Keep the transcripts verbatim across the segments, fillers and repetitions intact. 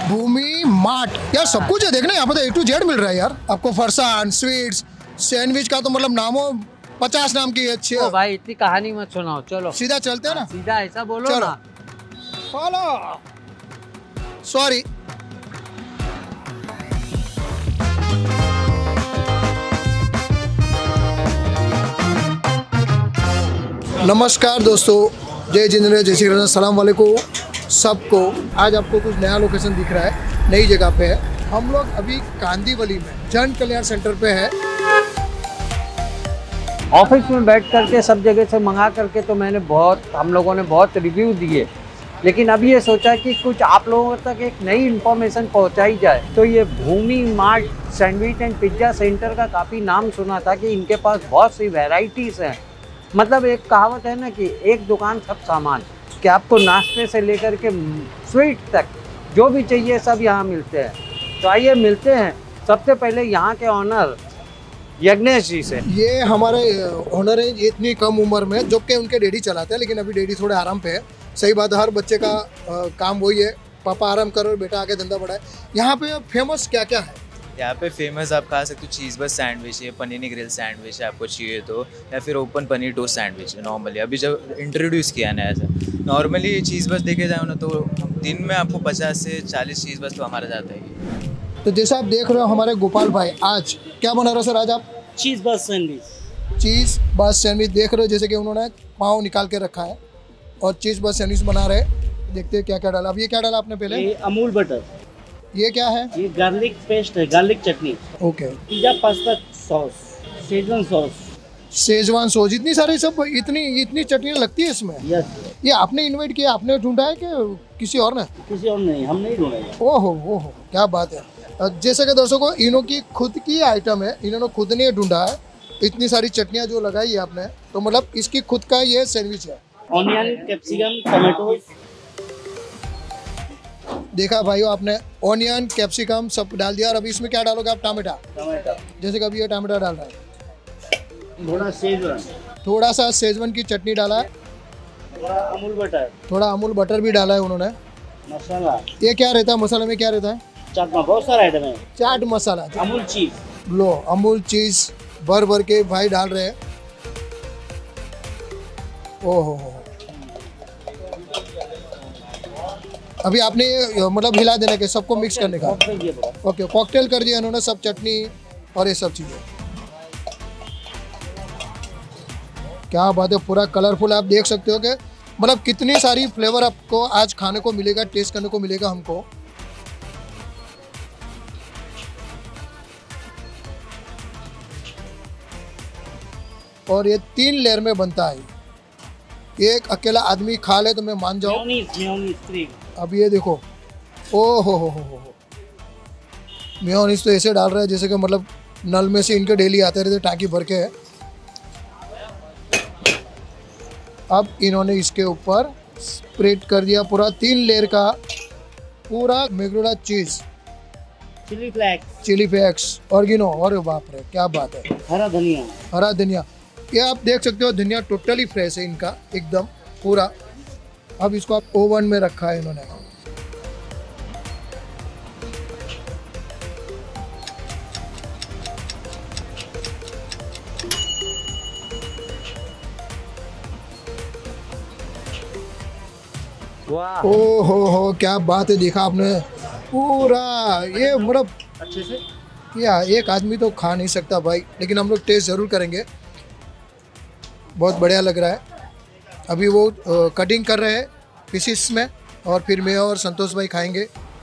भूमि mart यार, सब कुछ है देखने यहाँ पे तो ए टू जेड मिल रहा है यार आपको। फरसान, स्वीट्स, सैंडविच का तो मतलब नामों पचास नाम की अच्छी है। भाई इतनी कहानी मत सुनाओ, चलो सीधा चलते हैं ना। सीधा ऐसा बोलो चलो। ना। फॉलो। सॉरी। नमस्कार दोस्तों, जय जिंद्र, जय श्री कृष्ण, सलाम वालेकुम सबको। आज आपको कुछ नया लोकेशन दिख रहा है, नई जगह पे है। हम लोग अभी कांदीवली में जन कल्याण सेंटर पे है। ऑफिस में बैठ करके सब जगह से मंगा करके तो मैंने बहुत हम लोगों ने बहुत रिव्यू दिए, लेकिन अब ये सोचा कि कुछ आप लोगों तक एक नई इन्फॉर्मेशन पहुंचाई जाए। तो ये Bhumi mart sandwich and pizza centre का काफ़ी नाम सुना था कि इनके पास बहुत सी वैरायटीज़ हैं। मतलब एक कहावत है ना कि एक दुकान सब सामान, कि आपको नाश्ते से लेकर के स्वीट तक जो भी चाहिए सब यहाँ मिलते हैं। तो आइए मिलते हैं सबसे पहले यहाँ के ऑनर यज्ञेश जी से। ये हमारे ऑनर है, ये इतनी कम उम्र में, जो कि उनके डैडी चलाते हैं, लेकिन अभी डैडी थोड़े आराम पे है। सही बात है, हर बच्चे का आ, काम वही है, पापा आराम करो बेटा आगे धंधा बढ़ाए। यहाँ पे फेमस क्या क्या है? यहाँ पे फेमस आप खा सकते हो चीज़ बस सैंडविच है, पनीर ग्रिल सैंडविच है आपको चाहिए तो, या फिर ओपन पनीर टोस्ट सैंडविच है। नॉर्मली अभी जब इंट्रोड्यूस किया नया ऐसा, नॉर्मली चीज़ बस देखे जाओ ना तो दिन में आपको पचास से चालीस चीज़ बस तो हमारा जाता है। तो जैसे आप देख रहे हो हमारे गोपाल भाई आज क्या बना रहे हो सर? आज आप चीज़ बस सैंडविच चीज़ बस सैंडविच देख रहे हो, जैसे कि उन्होंने पाव निकाल के रखा है और चीज़ बस सैंडविच बना रहे हैं। देखते हैं क्या क्या डाला। अब ये क्या डाला आपने पहले? ये अमूल बटर, ये क्या है? ये गार्लिक पेस्ट है, garlic chutney, okay. Pizza pasta sauce, schezwan sauce, schezwan sauce, इतनी सारी सब इतनी इतनी चटनियाँ लगती है इसमें। यस। ये आपने इन्वाइट किया, आपने ढूंढा है कि किसी और ने? किसी और नहीं, हम नहीं ढूंढेंगे। ओहो ओहो, क्या बात है। जैसे कि दर्शकों, इन्हों की खुद की आइटम है, इन्होंने खुद ने ढूंढा है। इतनी सारी चटनियाँ जो लगाई है आपने, तो मतलब इसकी खुद का ये सैंडविच है। Onion, capsicum, tomato. देखा भाइयों आपने, ऑनियन कैप्सिकम सब डाल दिया। और अभी इसमें क्या डालोगे आप? टमाटर। टमाटर, जैसे कि अभी ये टमाटर डाल रहा है। थोड़ा शेजवान, थोड़ा सा शेजवान की चटनी डाला है, थोड़ा अमूल बटर, थोड़ा अमूल बटर भी डाला है उन्होंने। मसाला, ये क्या रहता है मसाले में? क्या रहता है? चाट में बहुत सारा आइटम है। चाट मसाला, अमूल चीज। लो अमूल चीज भर भर के भाई डाल रहे हैं। ओहो हो, अभी आपने ये मतलब हिला देने के सबको मिक्स करने का। ओके, कॉकटेल कर दिया इन्होंने, सब चटनी और ये सब चीज़ें। क्या बात है, पूरा कलरफुल। आप देख सकते हो कि मतलब कितनी सारी फ्लेवर आपको आज खाने को मिलेगा, टेस्ट करने को मिलेगा हमको। और ये तीन लेयर में बनता है, एक अकेला आदमी खा ले तो मैं मान जाऊँ। अब ये देखो, ओ हो हो हो हो मेयोनीज तो ऐसे डाल रहे हैं जैसे कि मतलब नल में से इनके डेली आते रहते टाँकी भर के है। अब इन्होंने इसके ऊपर स्प्रेड कर दिया पूरा तीन लेयर का पूरा मेग्रोला cheese, chilli flakes, chilli flakes, oregano. और बाप रे क्या बात है, हरा धनिया, हरा धनिया। ये आप देख सकते हो, धनिया टोटली फ्रेश है इनका एकदम पूरा। अब इसको आप ओवन में रखा है इन्होंने। वाह, ओ हो हो क्या बात है, देखा आपने पूरा ये मतलब अच्छे से क्या एक आदमी तो खा नहीं सकता भाई, लेकिन हम लोग टेस्ट ज़रूर करेंगे। बहुत बढ़िया लग रहा है। अभी वो आ, कटिंग कर रहे हैं पीसेस में, और फिर मैं और संतोष भाई खाएंगे।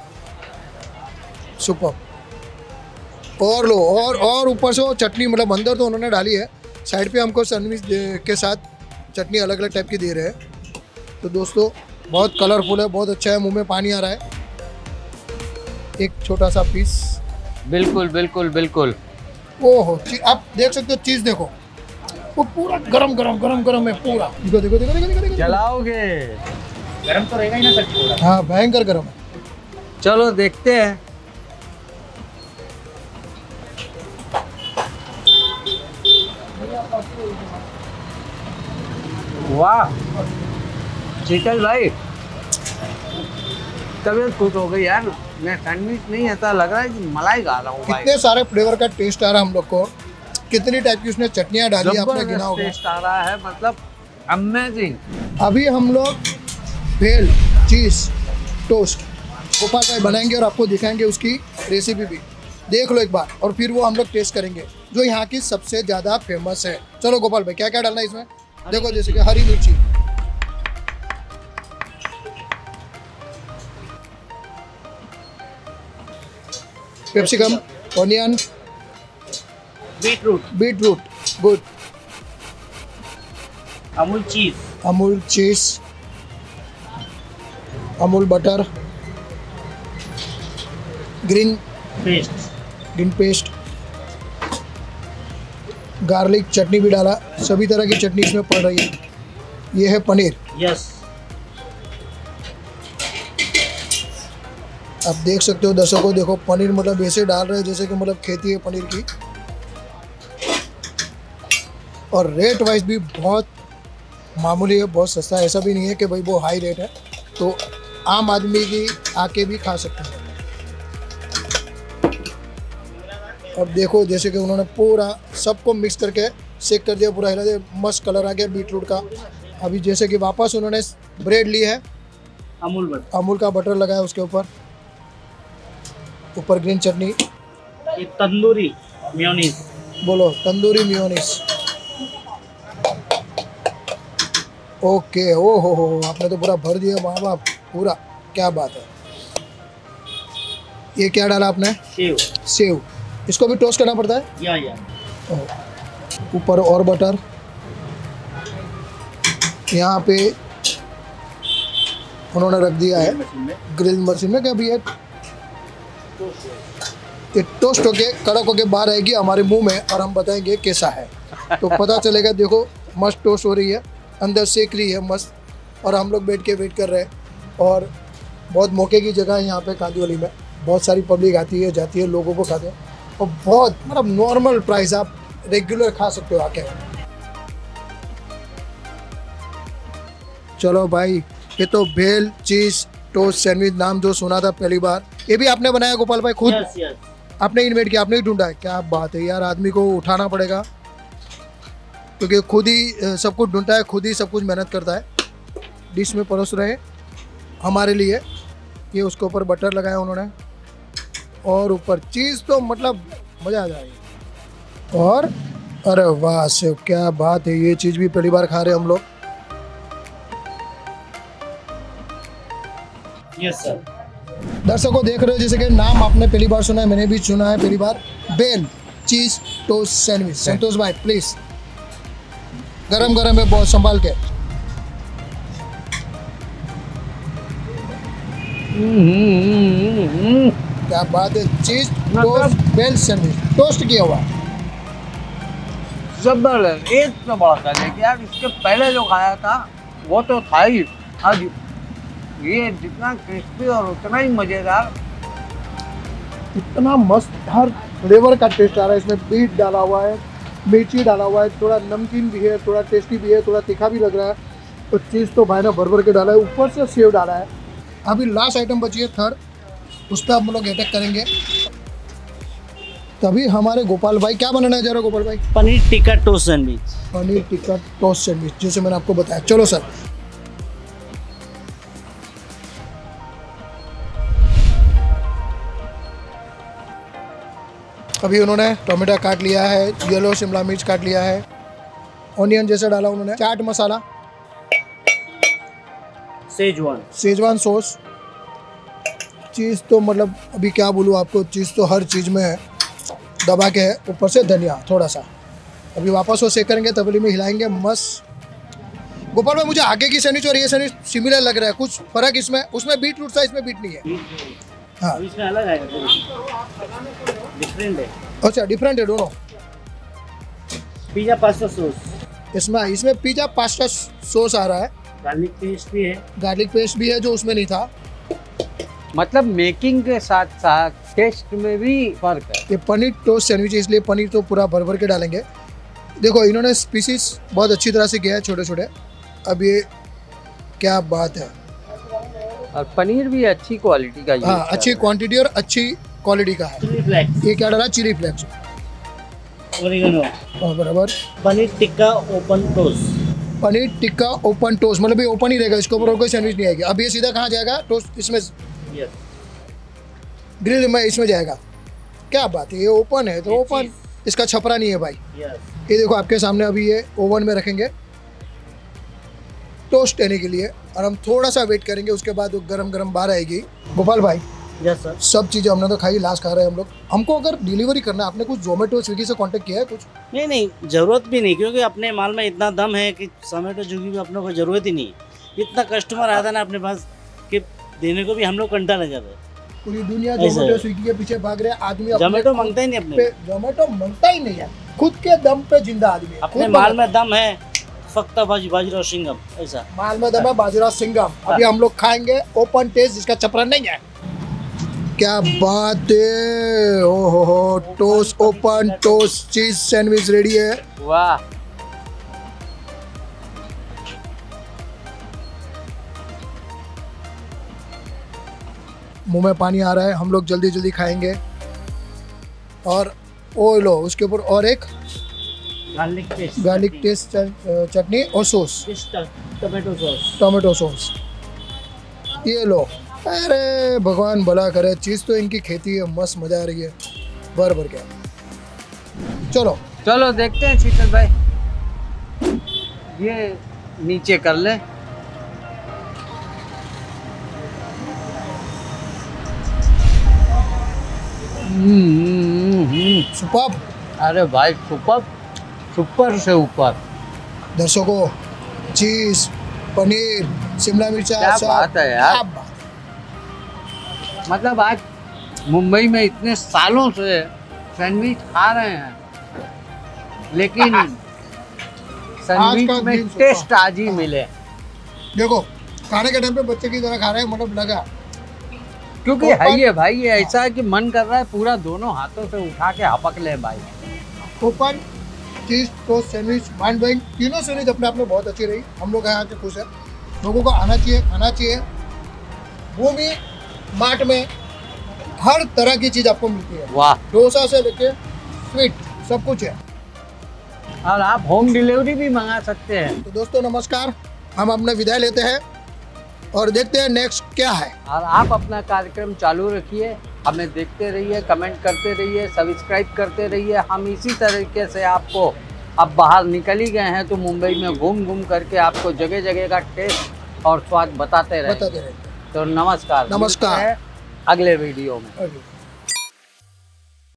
सुपर। और लो, और और ऊपर से वो चटनी, मतलब अंदर तो उन्होंने डाली है, साइड पे हमको सैंडविच के साथ चटनी अलग अलग टाइप की दे रहे हैं। तो दोस्तों बहुत कलरफुल है, बहुत अच्छा है, मुंह में पानी आ रहा है। एक छोटा सा पीस, बिल्कुल बिल्कुल बिल्कुल। ओहो, आप देख सकते हो, चीज़ देखो वो पूरा गरम गरम गरम गरम है पूरा। देखो देखो देखो देखो देखो, चलाओगे? गरम तो रहेगा ही ना सर थोड़ा। हाँ भयंकर गरम है। चलो देखते हैं। वाह शीतल भाई, तबीयत खुश हो गई यार, मैं सैंडविच नहीं, ऐसा लग रहा है कि मलाई खा रहा हूँ भाई। कितने सारे फ्लेवर का टेस्ट आ रहा है हम लोग को, कितनी टाइप की उसने चटनियाँ डाली आपने गिना होगा। टेस्ट आ रहा है, मतलब अमेजिंग। अभी हम लोग भेल चीज़ टोस्ट गोपाल भाई बनाएंगे और आपको दिखाएंगे उसकी रेसिपी भी, देख लो एक बार, और फिर वो हम लोग टेस्ट करेंगे जो यहाँ की सबसे ज़्यादा फेमस है। चलो गोपाल भाई क्या क्या डालना है इसमें, देखो जैसे कि हरी मिर्ची, capsicum, onion, beetroot, beetroot, good, Amul cheese, Amul cheese, Amul butter, green paste, green paste, garlic chutney भी डाला, सभी तरह की चटनी इसमें पड़ रही है। ये है पनीर, यस, आप देख सकते हो दर्शकों, देखो पनीर मतलब ऐसे डाल रहे हैं जैसे कि मतलब खेती है पनीर की, और रेट वाइज भी बहुत मामूली है, बहुत सस्ता है, ऐसा भी नहीं है कि भाई वो हाई रेट है, तो आम आदमी की आके भी खा सकते हैं। अब देखो जैसे कि उन्होंने पूरा सबको मिक्स करके सेक कर दिया, पूरा हिला दिया, मस्त कलर आ गया बीटरूट का। अभी जैसे कि वापस उन्होंने ब्रेड ली है, अमूल बटर, अमूल का बटर लगाया उसके ऊपर, ऊपर ग्रीन चटनी, ये तंदूरी मेयोनीज, बोलो तंदूरी मेयोनीज। ओके, ओ हो हो आपने तो पूरा भर दिया माँ बाप पूरा, क्या बात है। ये क्या डाला आपने, सेव, सेव, इसको भी टोस्ट करना पड़ता है। या या ऊपर और बटर, यहाँ पे उन्होंने रख दिया है ग्रिल मशीन में, क्या भी है ये टोस्ट होके कड़क होके बाहर आएगी हमारे मुंह में और हम बताएंगे कैसा है, तो पता चलेगा। देखो मस्त टोस्ट हो रही है, अंदर सेक रही है मस्त, और हम लोग बैठ के वेट कर रहे हैं। और बहुत मौके की जगह है यहाँ पे कांदिवली में, बहुत सारी पब्लिक आती है जाती है, लोगों को खाते हैं, और बहुत मतलब नॉर्मल प्राइस, आप रेगुलर खा सकते हो आके। चलो भाई, ये तो भेल चीज टोस्ट सैंडविच नाम जो सुना था पहली बार, ये भी आपने बनाया गोपाल भाई खुद? यस यस, आपने इन्वेंट किया, आपने ही ढूंढा है? क्या बात है यार, आदमी को उठाना पड़ेगा क्योंकि खुद ही सब कुछ ढूंढता है, खुद ही सब कुछ मेहनत करता है। डिश में परोस रहे हमारे लिए, ये उसके ऊपर बटर लगाया उन्होंने, और ऊपर चीज़, तो मतलब मज़ा आ जाएगा। और अरे वाह से क्या बात है, ये चीज़ भी पहली बार खा रहे हैं हम लोग। Yes sir. दर्शकों देख रहे हो जैसे कि नाम आपने पहली बार सुना है, मैंने भी सुना है पहली बार, भेल चीज टोस्ट सैंडविच। संतोष भाई प्लीज, गरम गरम है बहुत, संभाल के। क्या बात है, चीज टोस्ट भेल सैंडविच, टोस्ट किया हुआ जबरदस्त, एक से बड़ा था। लेकिन यार इसके पहले जो खाया था वो तो था ही, आज ये जितना क्रिस्पी और उतना ही मजेदार, इतना मस्त, हर फ्लेवर का टेस्ट आ रहा है इसमें। बीट डाला हुआ है, मिर्ची डाला हुआ है, थोड़ा नमकीन भी है, थोड़ा टेस्टी भी है, थोड़ा तीखा भी लग रहा है, तो चीज़ तो भाई ने भर भर के डाला है, ऊपर से सेव डाला है। अभी लास्ट आइटम बची है थर्ड, उस पर हम लोग अटैक करेंगे। तभी हमारे गोपाल भाई, क्या बनाना है जा रहा गोपाल भाई? Paneer tikka toast sandwich, paneer tikka toast sandwich, जैसे मैंने आपको बताया। चलो सर, अभी उन्होंने टोमेटो काट लिया है, येलो शिमला मिर्च काट लिया है, ऑनियन जैसा डाला उन्होंने, chaat masala, schezwan, schezwan sauce, cheese तो मतलब अभी क्या बोलूँ आपको, चीज़ तो हर चीज़ में है, दबा के है, ऊपर से धनिया थोड़ा सा। अभी वापस वो सेक करेंगे, तबली में हिलाएंगे मस्त। गोपाल भाई मुझे आगे की सैंडविच और ये सैंडविच सिमिलर लग रहा है, कुछ फर्क इसमें? उसमें बीट रूट था, इसमें बीट नहीं है। हाँ इसमें अलग है, डिफरेंट है। अच्छा, डिफरेंट है दोनों। पिज्जा पास्ता सॉस, इसमें इसमें पिज्जा पास्ता सॉस आ रहा है, गार्लिक पेस्ट भी है, गार्लिक पेस्ट भी है जो उसमें नहीं था। मतलब मेकिंग के साथ साथ टेस्ट में भी फर्क है। ये पनीर टोस्ट सैंडविच है, इसलिए पनीर तो पूरा भर भर के डालेंगे। देखो इन्होंने पीसीस बहुत अच्छी तरह से किया है, छोटे छोटे। अब ये क्या बात है, और पनीर भी अच्छी क्वालिटी का यूज हाँ कर अच्छी रहे हैं। क्वांटिटी और अच्छी क्वालिटी का है। चिली फ्लेक्स, ये क्या डाला? चिली फ्लेक्स ओरिगेनो, और बराबर paneer tikka open toast. Paneer tikka open toast, मतलब ये ओपन ही रहेगा, इसके ऊपर और कोई सैंडविच नहीं आएगी। अब ये सीधा कहाँ जाएगा? टोस्ट इसमें, यस, ग्रिल में इसमें जाएगा। क्या बात है, ये ओपन है तो ये ओपन, इसका छपरा नहीं है भाई। यस, ये देखो आपके सामने अभी ये ओवन में रखेंगे टोस्ट देने के लिए, और हम थोड़ा सा वेट करेंगे, उसके बाद वो गरम गरम बाहर आएगी। गोपाल भाई यस सर। सब चीज़ें हमने तो खाई, लास्ट खा रहे हैं हम लोग। हमको अगर डिलीवरी करना है, आपने कुछ जोमेटो स्विगी से कांटेक्ट किया है कुछ? नहीं नहीं, जरूरत भी नहीं, क्योंकि अपने माल में इतना दम है कि जोमेटो स्विगी भी अपने को जरूरत ही नहीं है। इतना कस्टमर आता ना अपने पास कि देने को भी हम लोग कंटा लग जाते हैं। पूरी दुनिया ऐसा जोमेटो है। स्विगी के पीछे भाग रहे हैं, आदमी अपने जोमेटो खुद मांगता ही नहीं अपने पे, जोमेटो मांगता ही नहीं है, खुद के दम पे जिंदा आदमी है। अपने खुद माल बनाता में दम है, फक्ता बाजी बाजीराव सिंघम ऐसा। है। माल में दम है, बाजीराव सिंघम। अभी हम लोग खाएंगे ओपन टेस्ट, जिसका चपरा नहीं है। क्या बात है, ओ हो हो, toast open toast cheese sandwich ready है। वाह, मुंह में पानी आ रहा है, हम लोग जल्दी जल्दी खाएंगे। और ओ लो, उसके ऊपर और एक गार्लिक पेस्ट, गार्लिक टेस्ट चटनी और sauce, tomato sauce. Tomato sauce. ये लो, अरे भगवान भला करे, चीज़ तो इनकी खेती है, मस्त मजा आ रही है, भर भर के। चलो चलो देखते हैं शीतल भाई, ये नीचे कर ले। सुपर। अरे भाई सुपर, सुपर से ऊपर। दर्शकों, चीज, पनीर, शिमला मिर्चा, क्या सब- बात है यार। क्या बात। मतलब आज मुंबई में इतने सालों से सैंडविच खा रहे हैं, लेकिन सैंडविच का में दिन सुपर। टेस्ट आज ही मिले। देखो, खाने के टाइम पे बच्चे की तरह खा रहे हैं, मतलब लगा। क्योंकि ओपन- है ये भाई, ये ऐसा है कि मन कर रहा है पूरा दोनों हाथों से उठा के हपक ले भाई। Open cheese toast sandwich, mind blowing. तीनों सैंडविच अपने आप में बहुत अच्छी रही, हम लोग यहाँ के खुश हैं। लोगों को आना चाहिए, खाना चाहिए। भूमि मार्ट में हर तरह की चीज़ आपको मिलती है, वाह, डोसा से लेके स्वीट सब कुछ है। और आप होम डिलीवरी भी मंगा सकते हैं। तो दोस्तों नमस्कार, हम अपना विदाई लेते हैं और देखते हैं नेक्स्ट क्या है। और आप अपना कार्यक्रम चालू रखिए, हमें देखते रहिए, कमेंट करते रहिए, सब्सक्राइब करते रहिए। हम इसी तरीके से आपको, अब बाहर निकल ही गए हैं तो मुंबई में घूम घूम करके आपको जगह जगह का टेस्ट और स्वाद बताते रहेंगे। बताते रहेंगे। तो नमस्कार, नमस्कार। मिलते हैं अगले वीडियो में। Okay.